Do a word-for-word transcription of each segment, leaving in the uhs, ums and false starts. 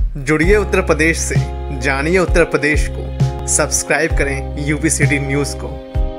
जुड़िए उत्तर प्रदेश से, जानिए उत्तर प्रदेश को। सब्सक्राइब करें यूपी सिटी न्यूज़ को।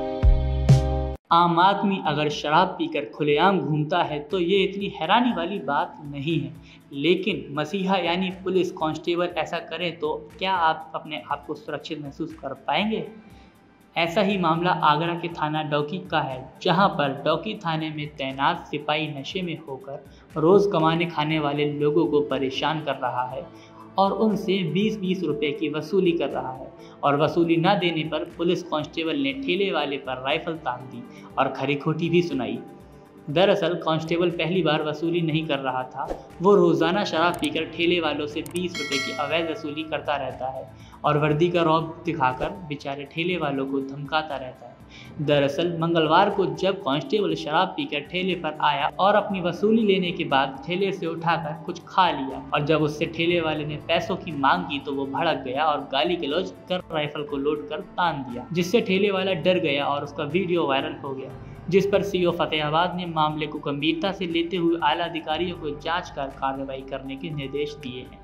आम आदमी अगर शराब पीकर खुलेआम घूमता है तो ये इतनी हैरानी वाली बात नहीं है, लेकिन मसीहा यानी पुलिस कांस्टेबल ऐसा करें तो क्या आप अपने आप को सुरक्षित महसूस कर पाएंगे? ऐसा ही मामला आगरा के थाना डौकी का है, जहां पर डौकी थाने में तैनात सिपाही नशे में होकर रोज़ कमाने खाने वाले लोगों को परेशान कर रहा है और उनसे बीस बीस रुपए की वसूली कर रहा है। और वसूली न देने पर पुलिस कांस्टेबल ने ठेले वाले पर राइफल तान दी और खरी खोटी भी सुनाई। दरअसल कांस्टेबल पहली बार वसूली नहीं कर रहा था, वो रोज़ाना शराब पीकर ठेले वालों से बीस रुपए की अवैध वसूली करता रहता है और वर्दी का रौब दिखाकर बेचारे ठेले वालों को धमकाता रहता है। दरअसल मंगलवार को जब कांस्टेबल शराब पीकर ठेले पर आया और अपनी वसूली लेने के बाद ठेले से उठाकर कुछ खा लिया और जब उससे ठेले वाले ने पैसों की मांग की तो वो भड़क गया और गाली गलौज कर राइफल को लोड कर तान दिया, जिससे ठेले वाला डर गया और उसका वीडियो वायरल हो गया, जिस पर सीओ फतेहाबाद ने मामले को गंभीरता से लेते हुए आला अधिकारियों को जांच कर कार्रवाई करने के निर्देश दिए हैं।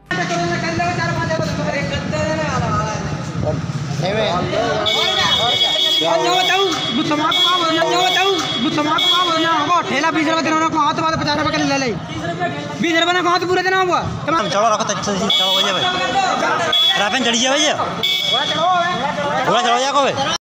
ठेला बीस रुपए देना को हाथ बात पचास रुपए ले ले बीस रुपए ना हाथ पूरे देना हुआ चलो रखो तो चलो हो जाए राफेन चढ़ी जाए भैया चलो चलो जा को